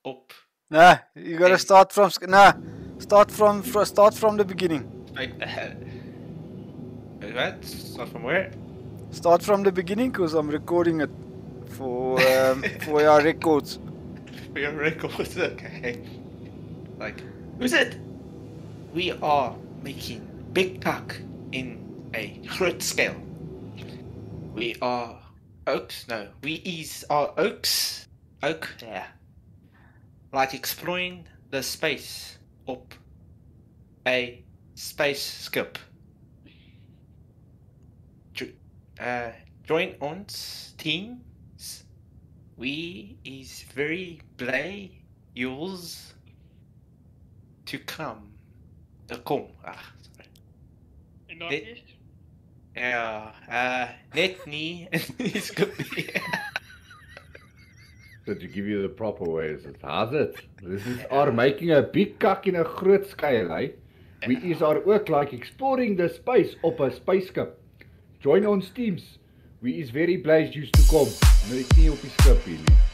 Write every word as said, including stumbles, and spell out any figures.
op. Nah, you gotta start from nah. Start from start from the beginning. Wait, what? Start from where? Start from the beginning, cause I'm recording it for um, for our records. For your records, okay. Like, who's it? We are making big kak in a grid scale. We are oaks. No, we is our oaks. Oak. Yeah. Like exploring the space op a spaceship. Jo uh, join ons teams. We is very blij yours to come. To kom. Ah, sorry. In Northeast? Ja, uh, net nie. It's good. So to give you the proper ways, it's how's it? This is our making a big kak in a groot scale, eh? We is our ook like exploring the space op a spaceship. Join ons teams. We is very blij used to come. Net nie op die skip hier nie.